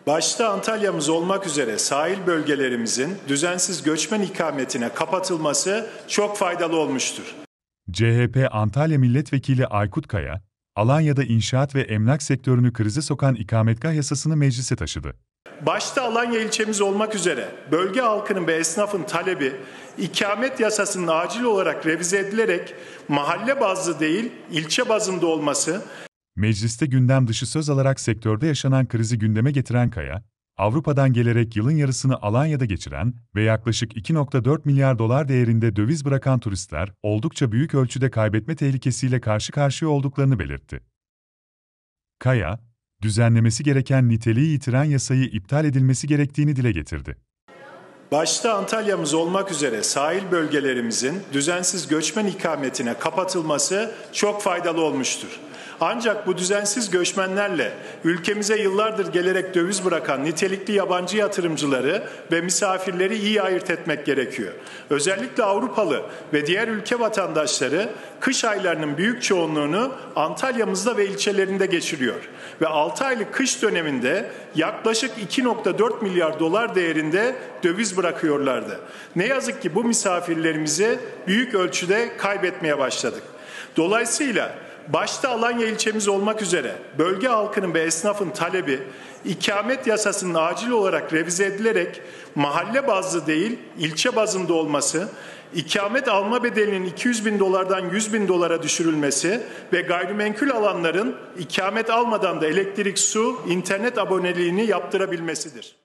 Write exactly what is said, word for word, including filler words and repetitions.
Başta Antalya'mız olmak üzere sahil bölgelerimizin düzensiz göçmen ikametine kapatılması çok faydalı olmuştur. C H P Antalya Milletvekili Aykut Kaya, Alanya'da inşaat ve emlak sektörünü krize sokan ikametgah yasasını meclise taşıdı. Başta Alanya ilçemiz olmak üzere bölge halkının ve esnafın talebi, ikamet yasasının acil olarak revize edilerek mahalle bazlı değil, ilçe bazında olması. Mecliste gündem dışı söz alarak sektörde yaşanan krizi gündeme getiren Kaya, Avrupa'dan gelerek yılın yarısını Alanya'da geçiren ve yaklaşık iki nokta dört milyar dolar değerinde döviz bırakan turistler oldukça büyük ölçüde kaybetme tehlikesiyle karşı karşıya olduklarını belirtti. Kaya, düzenlemesi gereken niteliği yitiren yasayı iptal edilmesi gerektiğini dile getirdi. Başta Antalya'mız olmak üzere sahil bölgelerimizin düzensiz göçmen ikametine kapatılması çok faydalı olmuştur. Ancak bu düzensiz göçmenlerle ülkemize yıllardır gelerek döviz bırakan nitelikli yabancı yatırımcıları ve misafirleri iyi ayırt etmek gerekiyor. Özellikle Avrupalı ve diğer ülke vatandaşları kış aylarının büyük çoğunluğunu Antalya'mızda ve ilçelerinde geçiriyor. Ve altı aylık kış döneminde yaklaşık iki nokta dört milyar dolar değerinde döviz bırakıyorlardı. Ne yazık ki bu misafirlerimizi büyük ölçüde kaybetmeye başladık. Dolayısıyla başta Alanya ilçemiz olmak üzere bölge halkının ve esnafın talebi, ikamet yasasının acil olarak revize edilerek mahalle bazlı değil, ilçe bazında olması, ikamet alma bedelinin iki yüz bin dolardan yüz bin dolara düşürülmesi ve gayrimenkul alanların ikamet almadan da elektrik, su, internet aboneliğini yaptırabilmesidir.